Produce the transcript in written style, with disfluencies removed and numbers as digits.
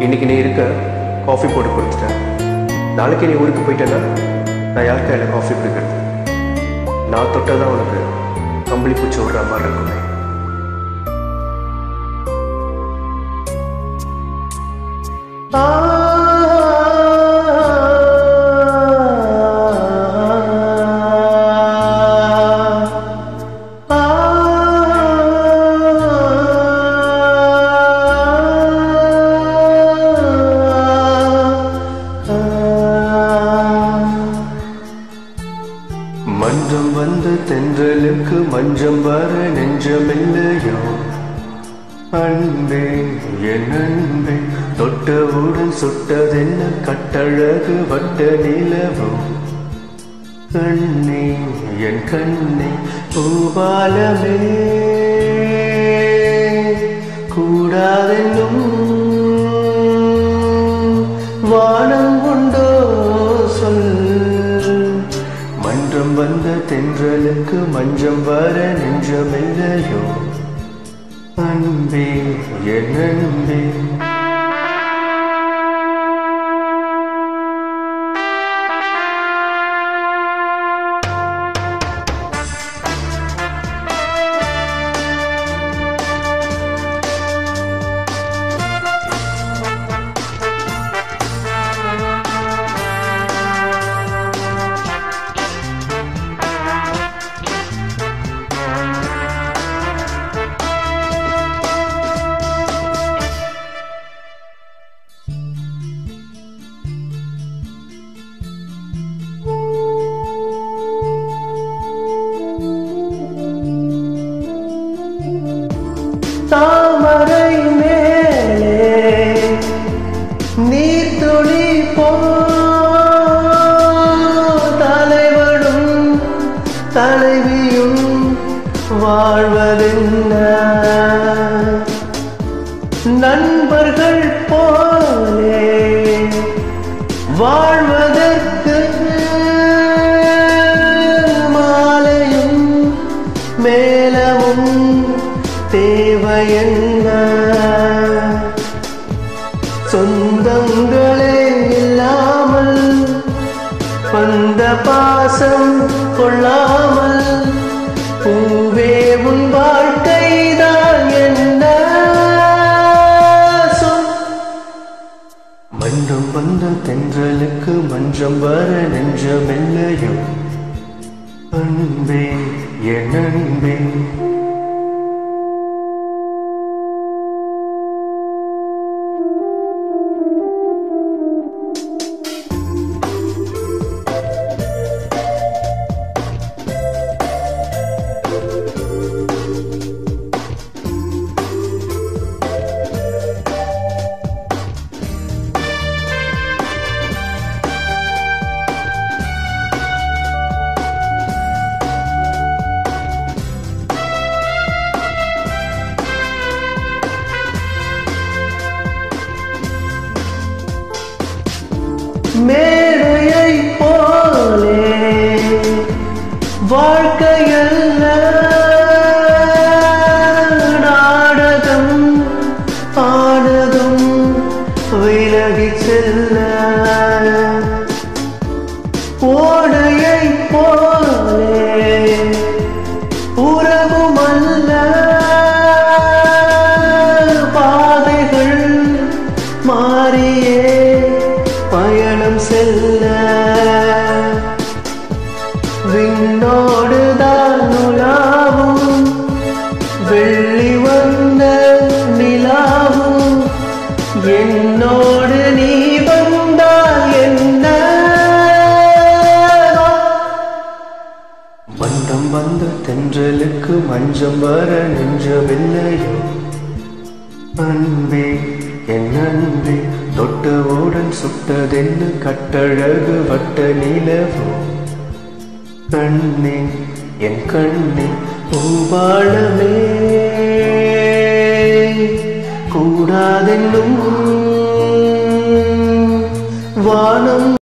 இன்னைக்கு நீ இருக்க காஃபி போட்டு கொடுத்துட்டேன். நாளைக்கு நீ ஊருக்கு போயிட்டேன்னா நான் யார் கையில் காஃபி குடிக்கிறது? நான் தொட்டதான் உனக்கு கம்பளி பூச்சி விடுற மாதிரி இருக்குமே. மஞ்சம் வந்து தென்றலுக்கு மஞ்சம் வர நெஞ்சமில்லையோ அன்பே என் அன்பே, தொட்டவுடன் சுட்டதென்ன கட்டழகு வட்ட நிலவோ கண்ணே என் கண்ணே பூபாலமே கூடாதென்னும் வானம் உண்டோ சொல். மன்றம் வந்த தென்றலுக்கு மஞ்சம் வர நெஞ்சமில்லையோ அன்பே என் அன்பே. தாமரை மேலே நீர்த்துளி போ தலைவனும் தலைவியும் வாழ்வதென்ன நண்பர்கள் போலே வாழ்வதற்கு மாலையும் மேலவும் தேவையென்ன சொந்தங்களே இல்லாமல் வந்த பாசம் கொள்ளாமல் பூவே உன் வாழ்க்கைதான் என்ன சொல். மன்றம் வந்த தென்றலுக்கு மஞ்சம் வர நெஞ்சமில்லையோ அன்பே என் அன்பே. மேடையை போலே வாழ்க்கையல்ல நாடகம் ஆனதும் விலகி செல்ல ஓடையை போலே உறவுமல்ல பாதைகள் மாறியே பயணம் செல்ல விண்ணோடுதான் உலாவும் வெள்ளி வந்த நிலாவும் என்னோடு நீ வந்தால் என்ன. மந்தம் வந்த தென்றலுக்கு மஞ்சம் வர நெஞ்சமில்லையோ அன்பே என் அன்பே, தொட்டவுடன் சுட்டதென்ன கட்டழகு வட்ட நிலவோ கண்ணே என் கண்ணே பூபாலமே கூடாதென்னும் வானம்